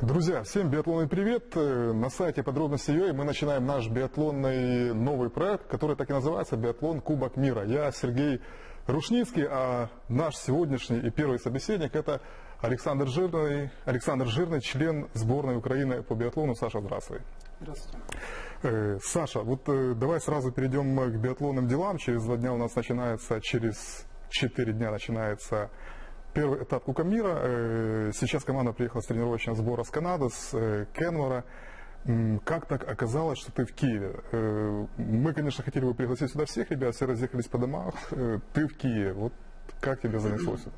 Друзья, всем биатлонный привет! На сайте Подробности.ua мы начинаем наш биатлонный новый проект, который так и называется «Биатлон Кубок мира». Я Сергей Рушницкий, а наш сегодняшний и первый собеседник – это Александр Жирный, член сборной Украины по биатлону. Саша, здравствуй. Здравствуйте. Саша, вот давай сразу перейдем к биатлонным делам. Через 2 дня у нас начинается, через 4 дня начинается первый этап Кубка мира. Сейчас команда приехала с тренировочного сбора с Канады, с Кенмора. Как так оказалось, что ты в Киеве? Мы, конечно, хотели бы пригласить сюда всех ребят, все разъехались по домам. Ты в Киеве. Вот как тебе занесло сюда?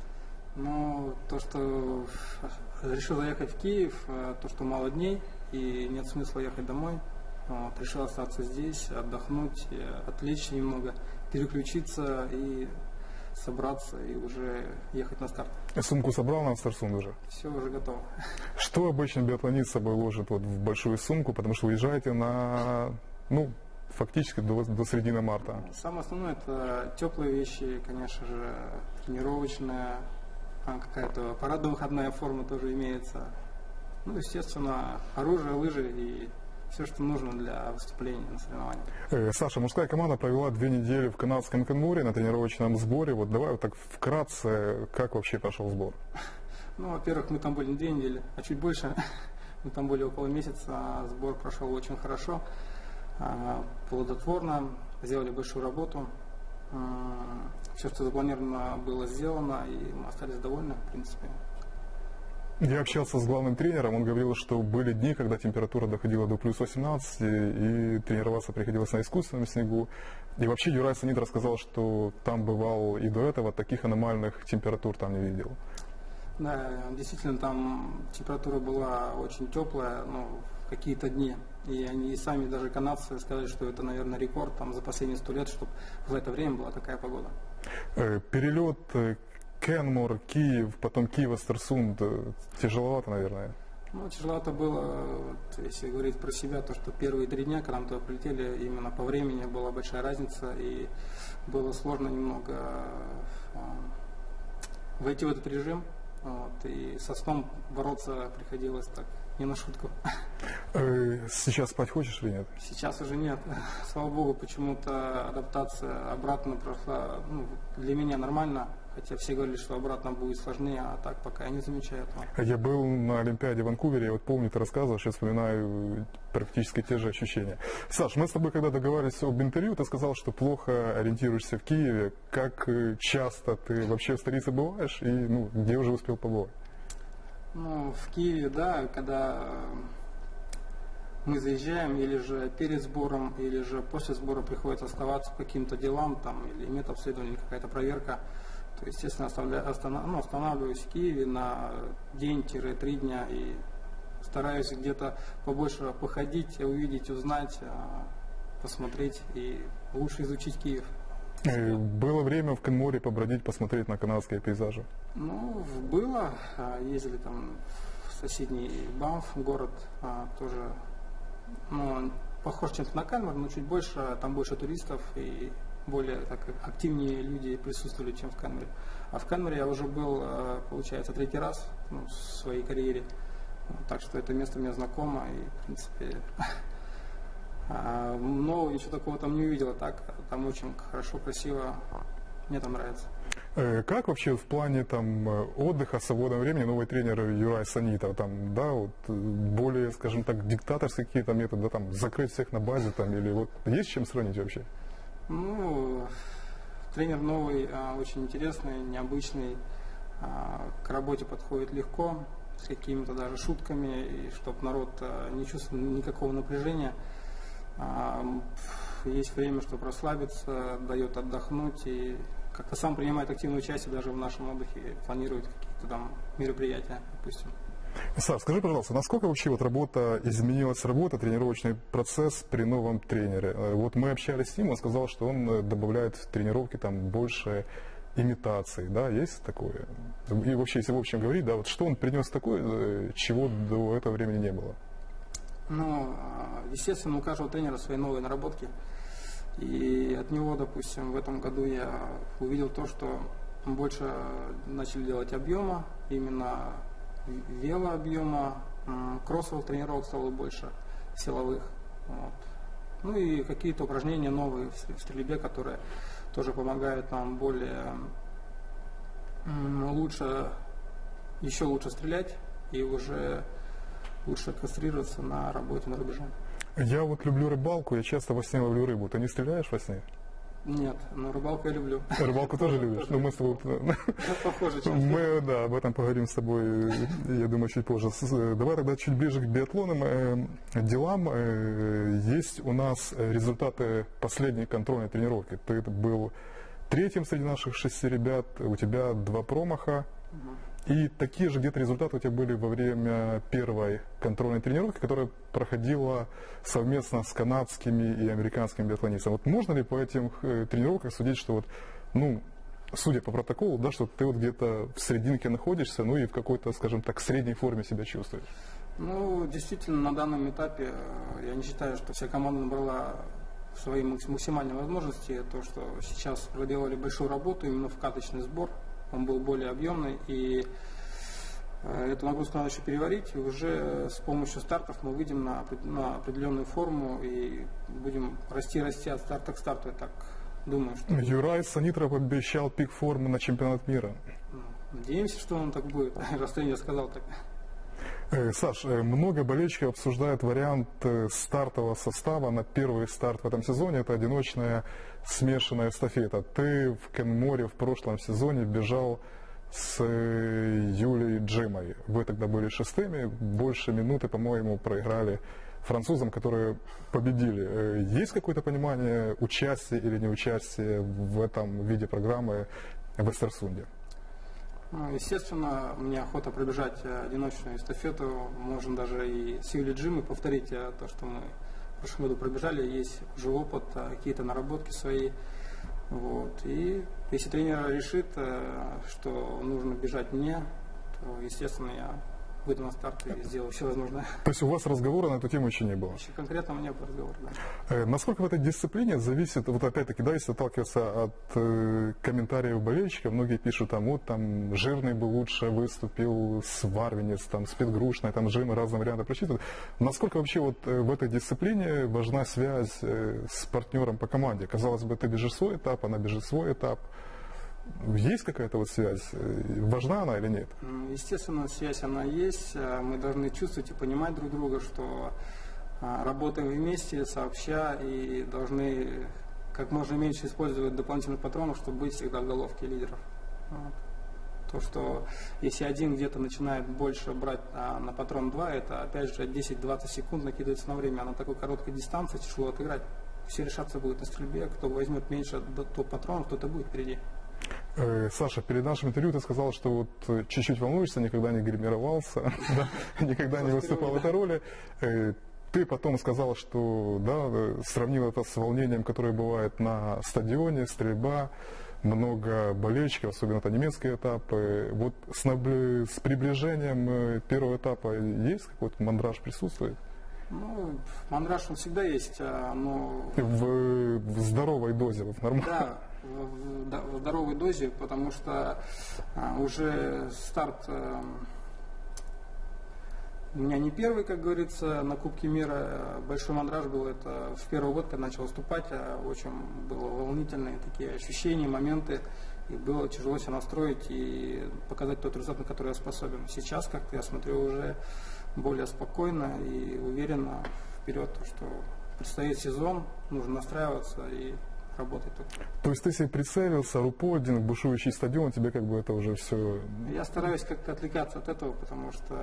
Ну, то, что решил заехать в Киев, то, что мало дней и нет смысла ехать домой. Вот, решил остаться здесь, отдохнуть, отвлечься немного, переключиться и собраться и уже ехать на старт. Сумку собрал на Старсунд уже? Все, уже готово. Что обычно биатлонист с собой ложит вот в большую сумку, потому что уезжаете на, фактически до середины марта? Самое основное – это теплые вещи, конечно же, тренировочная, какая-то парадно-выходная форма тоже имеется. Ну, естественно, оружие, лыжи и все, что нужно для выступления на соревнованиях. Саша, мужская команда провела 2 недели в канадском Кенморе на тренировочном сборе. Вот давай вот так вкратце, как вообще прошел сбор? Ну, во-первых, мы там были не 2 недели, а чуть больше. Мы там были около месяца. Сбор прошел очень хорошо, плодотворно, сделали большую работу. Все, что запланировано, было сделано, и мы остались довольны, в принципе. Я общался с главным тренером, он говорил, что были дни, когда температура доходила до плюс 18, и тренироваться приходилось на искусственном снегу. И вообще Юрай Санит рассказал, что там бывал и до этого, таких аномальных температур там не видел. Да, действительно, там температура была очень теплая, в какие-то дни. И они сами, даже канадцы, сказали, что это, наверное, рекорд там, за последние 100 лет, чтобы в это время была такая погода. Перелет Кенмор, Киев, потом Киев-Стерсунд, тяжеловато, наверное? Ну, тяжеловато было, если говорить про себя, то, что первые 3 дня, когда мы туда прилетели, именно по времени была большая разница, и было сложно немного войти в этот режим, и со сном бороться приходилось так, не на шутку. Сейчас спать хочешь или нет? Сейчас уже нет. Слава богу, почему-то адаптация обратно прошла, для меня нормально. Хотя все говорили, что обратно будет сложнее, а так пока я не замечаю этого. Я был на Олимпиаде в Ванкувере, вот помню, ты рассказывал, сейчас вспоминаю практически те же ощущения. Саш, мы с тобой когда договаривались об интервью, ты сказал, что плохо ориентируешься в Киеве. Как часто ты вообще в столице бываешь и где уже успел побывать? В Киеве, да, когда мы заезжаем, или же перед сбором, или же после сбора приходится оставаться по каким-то делам, там, или медобследование, или какая-то проверка. То, естественно, останавливаюсь в Киеве на день-3 дня и стараюсь где-то побольше походить, увидеть, узнать, посмотреть и лучше изучить Киев. Было время в Кенморе побродить, посмотреть на канадские пейзажи? Было. Ездили там в соседний Банф, город, тоже похож чем-то на Кенмор, но чуть больше, там больше туристов и более так активнее люди присутствовали, чем в Кенморе. А в Кенморе я уже был, получается, 3-й раз в своей карьере. Так что это место мне знакомо и, в принципе, нового ничего такого там не увидел. Так, там очень хорошо, красиво. Мне там нравится. Как вообще в плане отдыха, свободного времени новый тренер Юрай Санитов, более, скажем так, диктаторские какие-то методы, закрыть всех на базе, или есть с чем сравнить вообще? Тренер новый, очень интересный, необычный, к работе подходит легко, с какими-то даже шутками, и чтобы народ не чувствовал никакого напряжения. Есть время, чтобы расслабиться, дает отдохнуть и как-то сам принимает активное участие даже в нашем отдыхе, планирует какие-то там мероприятия, допустим. Саш, скажи, пожалуйста, насколько вообще изменилась тренировочный процесс при новом тренере? Вот мы общались с ним, он сказал, что он добавляет в тренировки больше имитаций, да, есть такое? И вообще, если в общем говорить, да, что он принес такое, чего до этого времени не было? Естественно, у каждого тренера свои новые наработки. И от него, допустим, в этом году я увидел то, что больше начали делать объема, именно велообъема, Кроссовых тренировок стало больше, силовых. Вот. Ну и какие-то упражнения новые в стрельбе, которые тоже помогают нам более еще лучше стрелять и уже лучше концентрироваться на работе на рубеже. Я вот люблю рыбалку, я часто во сне ловлю рыбу. Ты не стреляешь во сне? Нет, но рыбалку я люблю. Рыбалку тоже любишь? Ну, мы с тобой... Похоже, Мы, да, об этом поговорим с тобой, я думаю, чуть позже. Давай тогда чуть ближе к биатлонным делам. Есть у нас результаты последней контрольной тренировки. Ты был третьим среди наших 6 ребят, у тебя 2 промаха. И такие же где-то результаты у тебя были во время первой контрольной тренировки, которая проходила совместно с канадскими и американскими биатлонистами. Вот можно ли по этим тренировкам судить, что вот, ну, судя по протоколу, да, что ты вот где-то в серединке находишься, ну и в какой-то, скажем так, средней форме себя чувствуешь? Ну, действительно, на данном этапе я не считаю, что вся команда набрала свои максимальные возможности. То, что сейчас проделали большую работу именно в каточный сбор. Он был более объемный, и эту нагрузку надо еще переварить, и уже с помощью стартов мы выйдем на определенную форму и будем расти от старта к старту, я так думаю. Что... Юрай Санитров обещал пик формы на чемпионат мира. Надеемся, что он так будет, раз тренер сказал так. Саш, много болельщиков обсуждают вариант стартового состава на первый старт в этом сезоне. Это одиночная смешанная эстафета. Ты в Кенморе в прошлом сезоне бежал с Юлией Джимой. Вы тогда были 6-ми, больше минуты, по-моему, проиграли французам, которые победили. Есть какое-то понимание участия или неучастия в этом виде программы в Эстерсунде? Ну, естественно, мне охота пробежать одиночную эстафету. Можно даже и с Юлией Джимой повторить то, что мы в прошлом году пробежали. Есть уже опыт, какие-то наработки свои. Вот. И если тренер решит, что нужно бежать мне, то, естественно, я выйду на старт и сделаю все возможное. То есть у вас разговора на эту тему еще не было? Еще конкретно у меня был разговор, да. Насколько в этой дисциплине зависит, вот опять-таки, да, если отталкиваться от комментариев болельщиков, многие пишут, там, вот там Жирный бы лучше выступил, Сварвинец, там, Спидгрушная, там, Джимы, разные варианты прочитывают. Насколько вообще вот в этой дисциплине важна связь с партнером по команде? Казалось бы, ты бежишь свой этап, она бежит свой этап. Есть какая-то вот связь? Важна она или нет? Естественно, связь она есть. Мы должны чувствовать и понимать друг друга, что работаем вместе, сообща, и должны как можно меньше использовать дополнительных патронов, чтобы быть всегда в головке лидеров. Вот. То, что если один где-то начинает больше брать на патрон 2, это опять же 10-20 секунд накидывается на время, а на такой короткой дистанции тяжело отыграть. Все решаться будет на стрельбе, кто возьмет меньше топ-патронов, тот и будет впереди. Саша, перед нашим интервью ты сказал, что вот чуть-чуть волнуешься, никогда не гримировался, никогда не выступал в этой роли. Ты потом сказал, что да, сравнил это с волнением, которое бывает на стадионе, стрельба, много болельщиков, особенно это немецкие этапы. Вот с приближением первого этапа есть какой-то мандраж присутствует? Ну, мандраж он всегда есть, но... В здоровой дозе, в нормальной. Да, в здоровой дозе, потому что уже старт у меня не первый, как говорится, на Кубке мира. Большой мандраж был, это в первый год, когда начал выступать, очень было волнительные такие ощущения, моменты, и было тяжело себя настроить и показать тот результат, на который я способен. Сейчас, как-то я смотрю уже более спокойно и уверенно вперед, что предстоит сезон, нужно настраиваться и работать только. То есть ты себе прицелился, рупольдинг, бушующий стадион, тебе как бы это уже все... Я стараюсь как-то отвлекаться от этого, потому что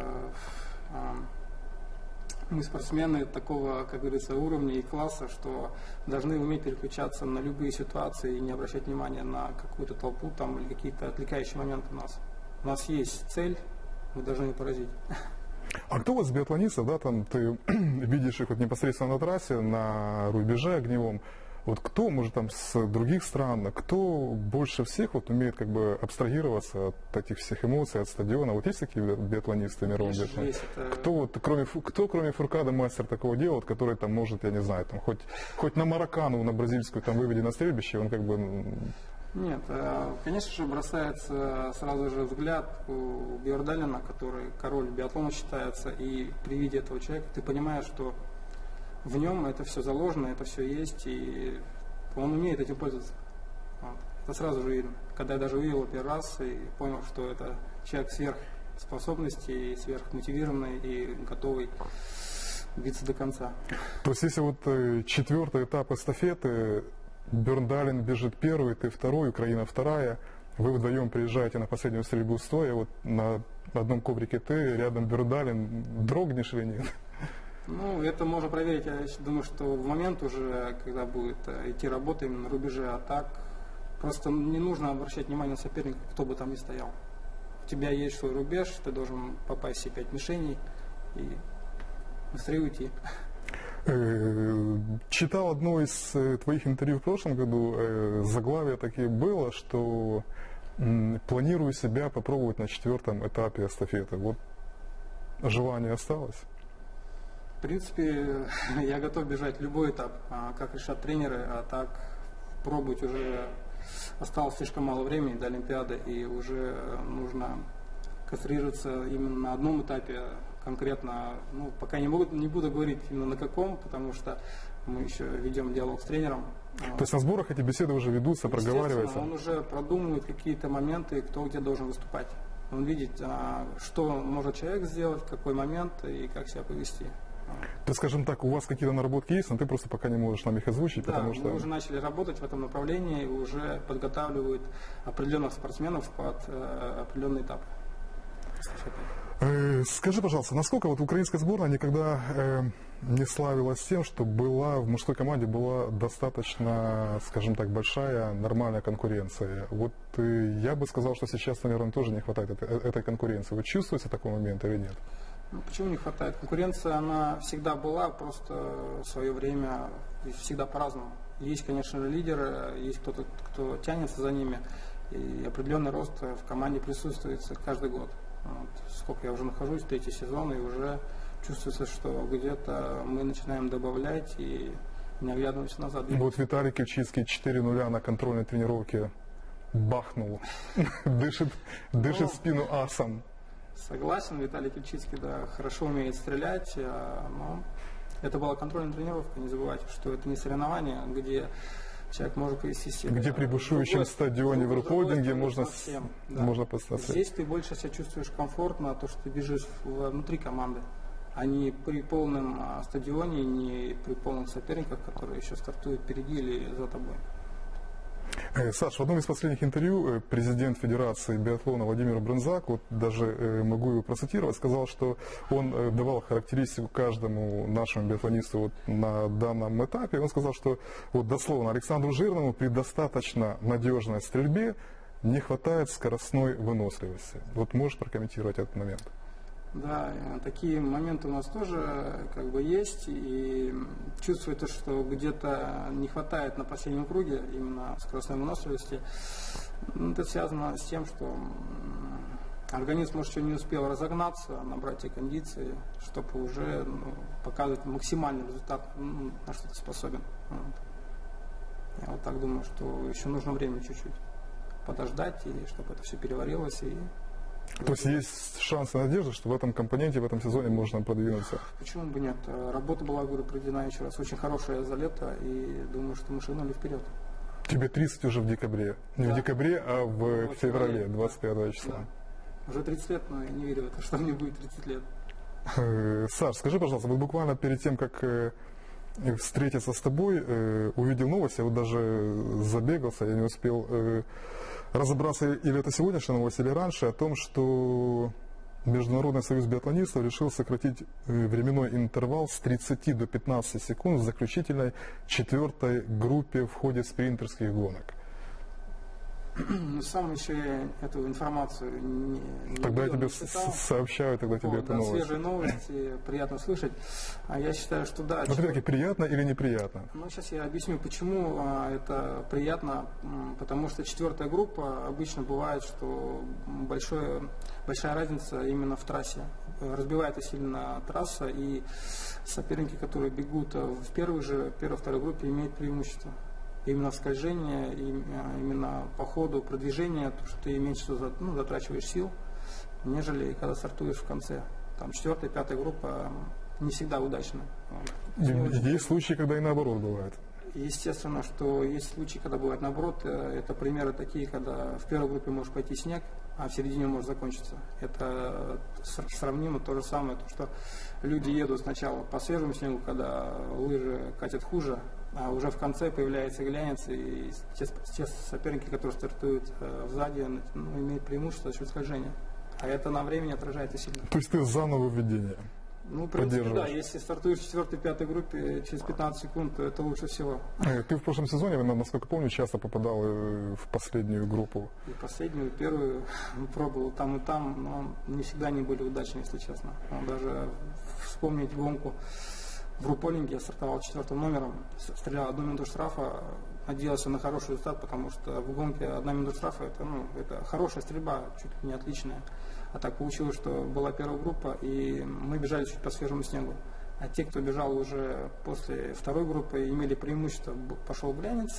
мы спортсмены такого, как говорится, уровня и класса, что должны уметь переключаться на любые ситуации и не обращать внимания на какую-то толпу там, или какие-то отвлекающие моменты у нас. У нас есть цель, мы должны ее поразить. А кто у вас биатлонистов, да, там ты видишь их вот непосредственно на трассе, на рубеже огневом, вот кто, может, там с других стран, кто больше всех вот умеет как бы абстрагироваться от этих всех эмоций, от стадиона? Вот есть такие биатлонисты мирового биатлона? Кто вот, кроме Фуркада, мастер такого дела, вот, который там может, я не знаю, там хоть на Маракану, на бразильскую там выведи на стрельбище, он как бы... Нет, конечно же, бросается сразу же взгляд у Бьердалена, который король биатлона считается, и при виде этого человека ты понимаешь, что в нем это все заложено, это все есть, и он умеет этим пользоваться. Вот. Это сразу же видно. Когда я даже увидел его первый раз и понял, что это человек сверхспособностей, сверхмотивированный и готовый биться до конца. То есть если вот четвертый этап эстафеты, Бьердален бежит первый, ты второй, Украина вторая, вы вдвоем приезжаете на последнюю стрельбу стоя, вот на одном коврике ты, рядом Бьердален, дрогнешь или нет? Ну, это можно проверить. Я думаю, что в момент уже, когда будет идти работа именно на рубеже атак, просто не нужно обращать внимание на соперника, кто бы там ни стоял. У тебя есть свой рубеж, ты должен попасть в все 5 мишеней и быстрее уйти. Читал одно из твоих интервью в прошлом году, заглавие такие было, что планирую себя попробовать на 4-м этапе эстафеты. Вот желание осталось? В принципе, я готов бежать любой этап, как решат тренеры, а так пробовать уже осталось слишком мало времени до Олимпиады, и уже нужно концентрироваться именно на одном этапе конкретно. Ну, пока не буду говорить именно на каком, потому что мы еще ведем диалог с тренером. То есть на сборах эти беседы уже ведутся, проговариваются? Он уже продумывает какие-то моменты, кто где должен выступать. Он видит, что может человек сделать, в какой момент и как себя повести. То есть, скажем так, у вас какие-то наработки есть, но ты просто пока не можешь нам их озвучить, да, потому что... мы уже начали работать в этом направлении, и уже подготавливают определенных спортсменов под определенный этап. Скажи, пожалуйста, насколько вот украинская сборная никогда не славилась тем, что была в мужской команде была достаточно, скажем так, большая, нормальная конкуренция. Вот я бы сказал, что сейчас, наверное, тоже не хватает этой конкуренции. Вы чувствуете такой момент или нет? Ну, почему не хватает? Конкуренция, она всегда была, просто в свое время всегда по-разному. Есть, конечно же, лидеры, есть кто-то, кто тянется за ними, и определенный рост в команде присутствует каждый год. Вот. Сколько я уже нахожусь, 3-й сезон, и уже чувствуется, что где-то мы начинаем добавлять и не оглядываемся назад. Вот Виталий Кильчицкий 4-0 на контрольной тренировке бахнул, дышит спину асом. Согласен, Виталий Кильчицкий, да, хорошо умеет стрелять, но это была контрольная тренировка, не забывайте, что это не соревнование, где человек может повести себя. Где при бушующем стадионе в Рукхолдинге можно поставить. Здесь ты больше себя чувствуешь комфортно, то, что ты бежишь внутри команды, а не при полном стадионе, не при полных соперниках, которые еще стартуют впереди или за тобой. Саш, в одном из последних интервью президент Федерации биатлона Владимир Брынзак, вот даже могу его процитировать, сказал, что он давал характеристику каждому нашему биатлонисту вот на данном этапе. Он сказал, что вот дословно Александру Жирному при достаточно надежной стрельбе не хватает скоростной выносливости. Вот можешь прокомментировать этот момент? Да, такие моменты у нас тоже как бы есть, и чувствуется, что где-то не хватает на последнем круге именно скоростной выносливости. Это связано с тем, что организм, может, еще не успел разогнаться, набрать те кондиции, чтобы уже показывать максимальный результат, на что ты способен. Вот. Я вот так думаю, что еще нужно время чуть-чуть подождать, и чтобы это все переварилось. То есть есть шанс и надежда, что в этом компоненте, в этом сезоне можно продвинуться? Почему бы нет? Работа была, говорю, проведена еще раз очень хорошая за лето, и думаю, что мы шагнули вперед. Тебе 30 уже в декабре. Не в декабре, а в феврале, 25 числа. Да. Уже 30 лет, но я не верю в это, что мне будет 30 лет. Саш, скажи, пожалуйста, вот буквально перед тем, как встретиться с тобой, увидел новость, я вот даже забегался, я не успел разобраться, или это сегодняшняя новость, или раньше, о том, что Международный союз биатлонистов решил сократить временной интервал с 30 до 15 секунд в заключительной 4-й группе в ходе спринтерских гонок. Сам еще я эту информацию не Тогда я тебе сообщаю, тогда тебе эту новость. Свежие новости, приятно слышать. А я считаю, что да. Но опять-таки, приятно или неприятно? Ну, сейчас я объясню, почему это приятно. Потому что 4-я группа обычно бывает, что большая разница именно в трассе. Разбивается сильно трасса, и соперники, которые бегут в первой-второй группе, имеют преимущество. именно скольжение, именно по ходу продвижения, то, что ты меньше затрачиваешь сил, нежели когда стартуешь в конце. Там 4-я, 5-я группа не всегда удачно. Есть случаи, когда и наоборот бывает. Естественно, что есть случаи, когда бывает наоборот. Это примеры такие, когда в первой группе может пойти снег, а в середине может закончиться. Это сравнимо то же самое, то, что люди едут сначала по свежему снегу, когда лыжи катят хуже, а уже в конце появляется глянец, и те соперники, которые стартуют сзади, имеют преимущество за счет скольжения. А это на времени отражается сильно. То есть ты за нововведение? Ну, в принципе, да. Если стартуешь в 4-й, 5-й группе через 15 секунд, то это лучше всего. Ты в прошлом сезоне, насколько помню, часто попадал в последнюю группу. И последнюю, и первую пробовал там и там, но не всегда они были удачны, если честно. Даже вспомнить гонку в Руполинге, я стартовал 4-м номером, стрелял 1 минуту штрафа, надеялся на хороший результат, потому что в гонке 1 минута штрафа это хорошая стрельба, чуть ли не отличная. А так получилось, что была первая группа, и мы бежали чуть по свежему снегу. А те, кто бежал уже после второй группы, имели преимущество. Пошел глянец,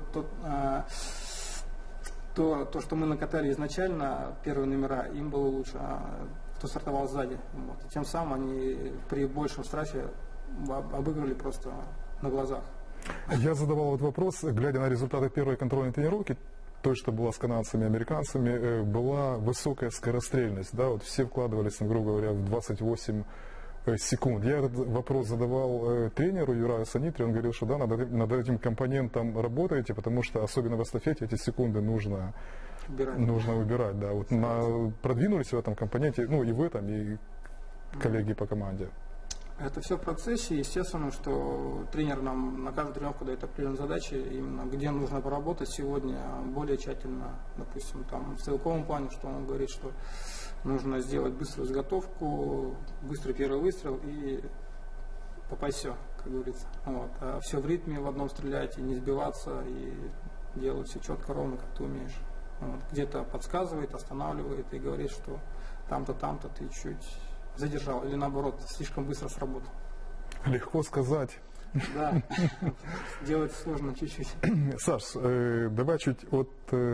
то, что мы накатали изначально, первые номера, им было лучше, а кто стартовал сзади. Вот. И тем самым они при большем штрафе обыграли просто на глазах. Я задавал вот вопрос, глядя на результаты первой контрольной тренировки, той, что была с канадцами и американцами, была высокая скорострельность. Да? Вот все вкладывались, грубо говоря, в 28 секунд. Я этот вопрос задавал тренеру Юраю Санитре, он говорил, что да, над этим компонентом работаете, потому что особенно в эстафете эти секунды нужно выбирать. Да. Вот продвинулись в этом компоненте, ну и в этом, и коллеги по команде. Это все в процессе. Естественно, что тренер нам на каждую тренировку дает определенные задачи, именно где нужно поработать сегодня более тщательно. Допустим, там в стрелковом плане, что он говорит, что нужно сделать быструю изготовку, быстрый первый выстрел и попасть все, как говорится. Вот. А все в ритме, в одном стрелять, и не сбиваться, и делать все четко, ровно, как ты умеешь. Вот. Где-то подсказывает, останавливает и говорит, что там-то ты чуть задержал или наоборот слишком быстро сработал. Легко сказать. Да, делать сложно чуть-чуть. Саш, давай чуть от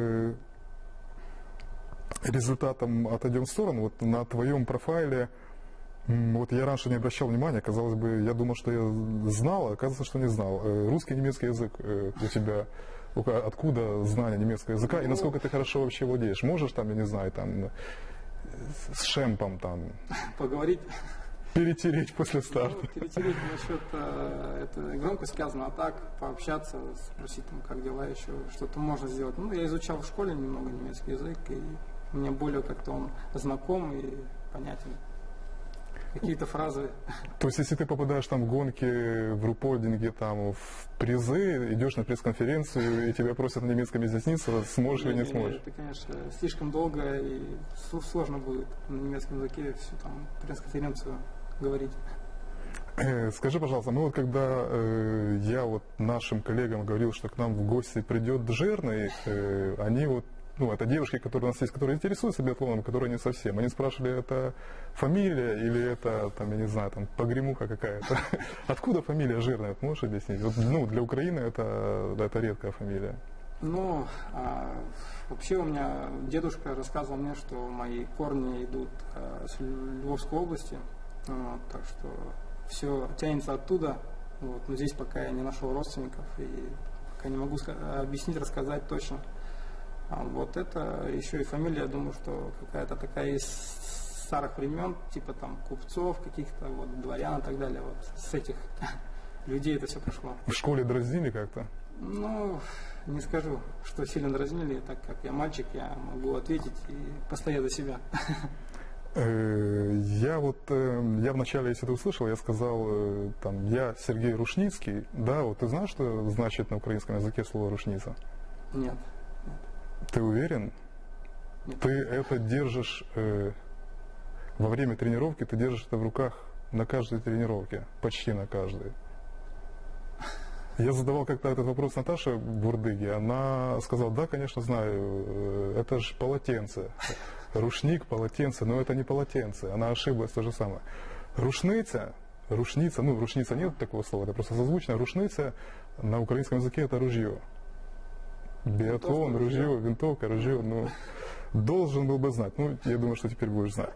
результатом отойдем в сторону. Вот на твоем профайле, вот я раньше не обращал внимания, казалось бы, я думал, что я знал, а оказывается, что не знал. Русский, немецкий язык у тебя, откуда знание немецкого языка и насколько ты хорошо вообще владеешь? Можешь там, я не знаю, там с шемпом там поговорить, перетереть после старта. Ну, перетереть насчет это громко сказано, а так пообщаться, спросить там, как дела, еще что-то можно сделать. Ну, я изучал в школе немного немецкий язык, и мне более как-то он знаком и понятен. Какие-то фразы. То есть, если ты попадаешь там в гонки, в рупольдинге, там, в призы, идешь на пресс-конференцию, и тебя просят на немецком изъясниться, сможешь или не сможешь? Это, конечно, слишком долго, и сложно будет на немецком языке всю там пресс-конференцию говорить. Скажи, пожалуйста, ну вот когда я вот нашим коллегам говорил, что к нам в гости придет Жирный, они вот, ну, это девушки, которые у нас есть, которые интересуются биатлоном, которые не совсем. Они спрашивали, это фамилия или это, там, я не знаю, там, погремуха какая-то. Откуда фамилия Жирная? Вот можешь объяснить? Вот, ну, для Украины это редкая фамилия. Ну, вообще у меня дедушка рассказывал мне, что мои корни идут с Львовской области, вот, так что все тянется оттуда. Вот, но здесь пока я не нашел родственников и пока не могу объяснить, рассказать точно. А вот это еще и фамилия, я думаю, что какая-то такая из старых времен, типа там купцов, каких-то вот дворян и так далее. Вот с этих людей это все прошло. В школе дразнили как-то? Ну, не скажу, что сильно дразнили, так как я мальчик, я могу ответить и постоять за себя. Я вначале, если ты услышал, я сказал, там, я Сергей Рушницкий. Да, вот ты знаешь, что значит на украинском языке слово рушница? Нет. Ты уверен? Нет. Ты это держишь во время тренировки, ты держишь это в руках на каждой тренировке, почти на каждой. Я задавал как-то этот вопрос Наташе Бурдыге, она сказала, да, конечно, знаю, это же полотенце, рушник, полотенце, но это не полотенце, она ошиблась, то же самое. Рушница, ну, рушница нет такого слова, это просто созвучно, рушница на украинском языке это ружье. Биатлон, ружье, винтовка, ружье, ну, должен был бы знать. Ну, я думаю, что теперь будешь знать.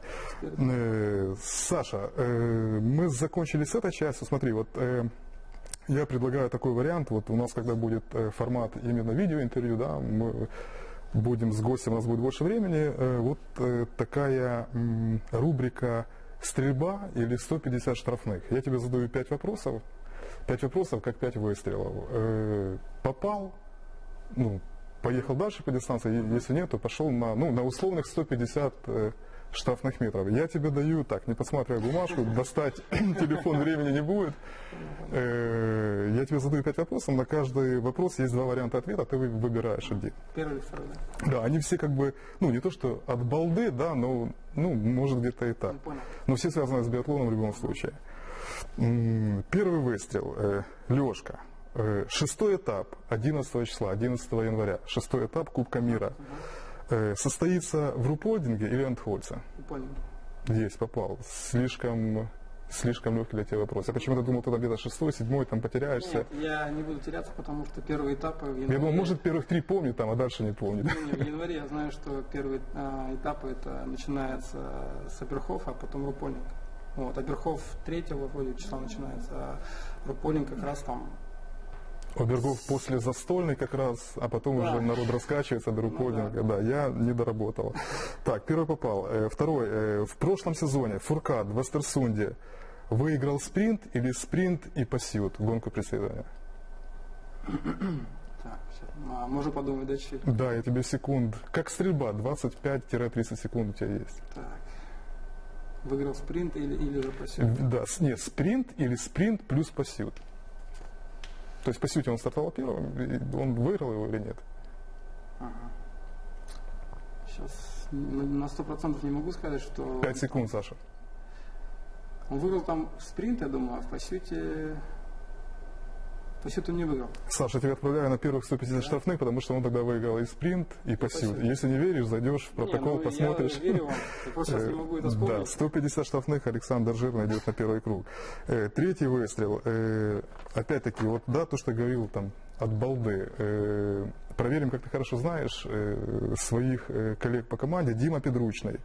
Саша, мы закончили с этой частью. Смотри, вот я предлагаю такой вариант. Вот у нас, когда будет формат именно видеоинтервью, да, мы будем с гостем, у нас будет больше времени. Вот такая рубрика «Стрельба» или 150 штрафных. Я тебе задаю 5 вопросов. 5 вопросов, как 5 выстрелов. Попал, ну, поехал дальше по дистанции, если нет, то пошел на условных 150 штрафных метров. Я тебе даю, так, не подсматривая бумажку, достать телефон времени не будет. Я тебе задаю 5 вопросов, на каждый вопрос есть 2 варианта ответа, ты выбираешь один. Первый или второй, да? Да, они все как бы, ну, не то что от балды, да, но, ну, может где-то и так. Но все связаны с биатлоном в любом случае. Первый выстрел, Лёшка. 6-й этап 11 числа, 11 января, 6-й этап Кубка мира. Состоится в Рупольдинге или Антхольце? Рупольдинге. Есть, попал. Слишком легкий для тебя вопрос. Я почему-то думал, тогда где-то 6-й, 7-й, там потеряешься. Нет, я не буду теряться, потому что первые этапы в январе... Я думал, может, первых 3 помнит, там, а дальше не помнит. В январе я знаю, что первые этапы это начинается с Аберхофа, а потом Рупольдинг. Вот, Аберхоф 3-го вроде числа начинается, а Рупольдинг как раз там... Обергов после застольной как раз, а потом уже народ раскачивается до Рупольдинга. Да, я не доработал. Так, первый попал. Второй. В прошлом сезоне Фуркат в Эстерсунде выиграл спринт или спринт и пасьют, гонку преследования? Так, можно подумать, да, чуть? Да, я тебе секунд. Как стрельба, 25-30 секунд у тебя есть. Так. Выиграл спринт или же пасьют? Да, нет, спринт или спринт плюс пасьют. То есть по сути он стартовал первым, он выиграл его или нет? Ага. Сейчас на 100% не могу сказать, что... 5 секунд, Саша. Он выиграл там спринт, я думаю, а в пасьют он не выиграл. Саша, я тебя отправляю на первых 150 штрафных, потому что он тогда выиграл и спринт, и пасьют. Если не веришь, зайдешь в протокол, посмотришь. Я верю вам, я просто не могу это вспомнить. Да, 150 штрафных Александр Жирный идет на первый круг. Третий выстрел. Опять-таки, вот да, то, что говорил там от балды. Проверим, как ты хорошо знаешь своих коллег по команде. Дима Педручный.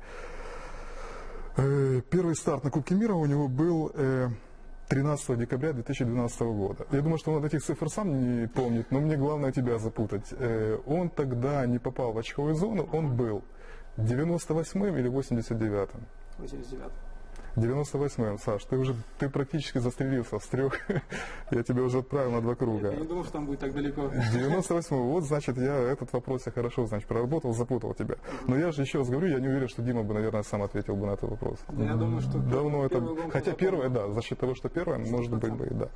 Первый старт на Кубке мира у него был 13 декабря 2012 года. Я думаю, что он от этих цифр сам не помнит, но мне главное тебя запутать. Он тогда не попал в очковую зону, он был 98-м или 89-м? 89-м. 98-м, Саш, ты практически застрелился с 3. Я тебя уже отправил на 2 круга. Я не думал, что там будет так далеко. 98-й, вот, значит, я этот вопрос я хорошо, значит, проработал, запутал тебя. Но я же еще раз говорю, я не уверен, что Дима бы, наверное, сам ответил бы на этот вопрос. Я думаю, что давно это... Хотя первое, да, за счет того, что первое, может быть, бы и да.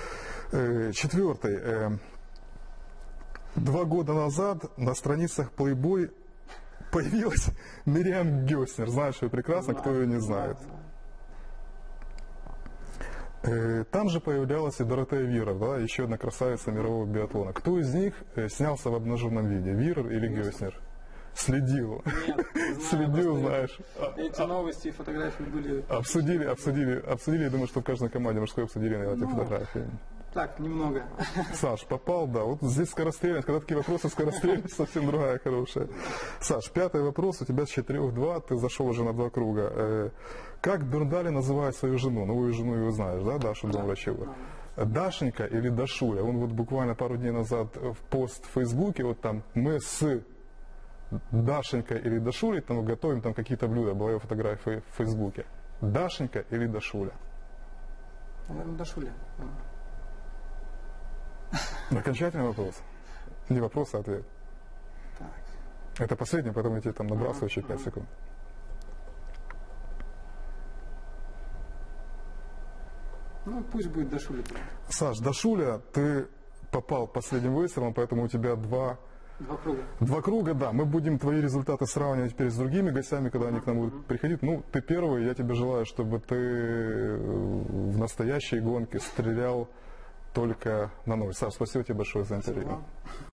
4. 2 года назад на страницах Playboy появилась Мириам Гёснер. Знаешь ее прекрасно, кто ее не знает. Там же появлялась и Доротея Вирер, да, еще одна красавица мирового биатлона. Кто из них снялся в обнаженном виде, Вирер или Гёснер? Следил. Нет, Следил, знаешь. Эти новости и фотографии были... Обсудили, я думаю, что в каждой команде мужской обсудили эти фотографии. Так, немного. Саш, попал, да. Вот здесь скорострельность, когда такие вопросы, скорострельность совсем другая, хорошая. Саш, 5-й вопрос, у тебя с 4-2, ты зашел уже на 2 круга. Как Берндали называет свою жену? Новую жену его знаешь, да, Дашу Домрачеву? Дашенька или Дашуля? Он вот буквально пару дней назад в пост в Фейсбуке, вот там, мы с Дашенькой или Дашулей там готовим там какие-то блюда, была его фотография в Фейсбуке. Дашенька или Дашуля? Наверное, Дашуля. Окончательный вопрос. Не вопрос, а ответ. Так. Это последний, потом я тебе там набрасываю еще 5 секунд. Ну, пусть будет Дашуля. Саш, Дашуля, ты попал последним выстрелом, поэтому у тебя 2 круга. 2 круга, да. Мы будем твои результаты сравнивать теперь с другими гостями, когда они к нам будут приходить. Ну, ты первый, я тебе желаю, чтобы ты в настоящей гонке стрелял только на 0. Саш, спасибо тебе большое за интервью.